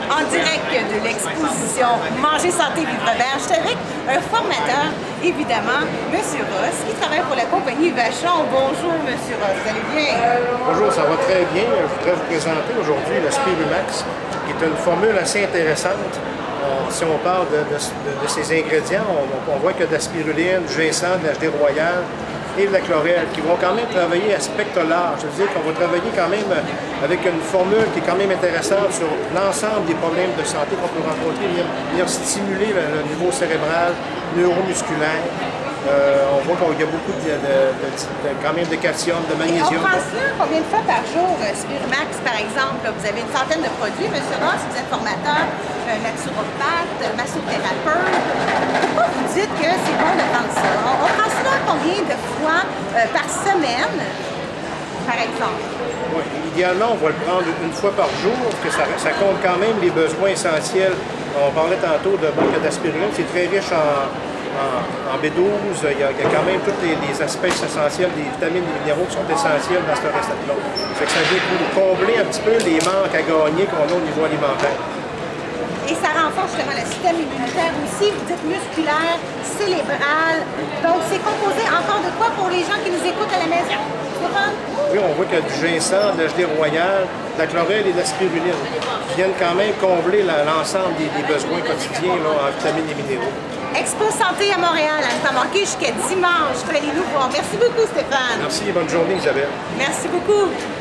en direct de l'exposition Manger Santé Vivre Vert. Je suis avec un formateur, évidemment, M. Ross, qui travaille pour la compagnie Vachon. Bonjour, M. Ross, vous allez bien? Bonjour, ça va très bien. Je voudrais vous présenter aujourd'hui la Spirumax, qui est une formule assez intéressante. Si on parle de ces ingrédients, on voit qu'il y a de la spiruline, du ginseng, de l'HD royal et de la chlorelle, qui vont quand même travailler à spectre large. Je veux dire qu'on va travailler quand même avec une formule qui est quand même intéressante sur l'ensemble des problèmes de santé qu'on peut rencontrer, venir stimuler le niveau cérébral, neuromusculaire. On voit qu'il y a beaucoup quand même de calcium, de magnésium. Et on prend ça combien de fois par jour, Spirumax, par exemple? Vous avez une centaine de produits, M. Ross, vous êtes formateur, naturopathe, massothérapeute. Pourquoi vous dites que c'est bon de prendre ça? On prend ça combien de fois par semaine, par exemple? Oui, idéalement, on va le prendre une fois par jour, parce que ça compte quand même les besoins essentiels. On parlait tantôt de d'aspiruline, c'est très riche en B12, il y a quand même tous les aspects essentiels, des vitamines, des minéraux qui sont essentiels dans ce recette-là. Ça vient pour combler un petit peu les manques à gagner qu'on a au niveau alimentaire. Et ça renforce justement le système immunitaire aussi, vous dites musculaire, cérébral. Donc c'est composé encore de quoi pour les gens qui nous écoutent à la maison? Oui, on voit qu'il y a du ginseng, de l'HD royal, de la chlorelle et de la spiruline, qui viennent quand même combler l'ensemble des besoins quotidiens là, en vitamines et minéraux. Expo Santé à Montréal, à ne pas manquer jusqu'à dimanche. Allez nous voir. Merci beaucoup, Stéphane. Merci et bonne journée, Isabelle. Merci beaucoup.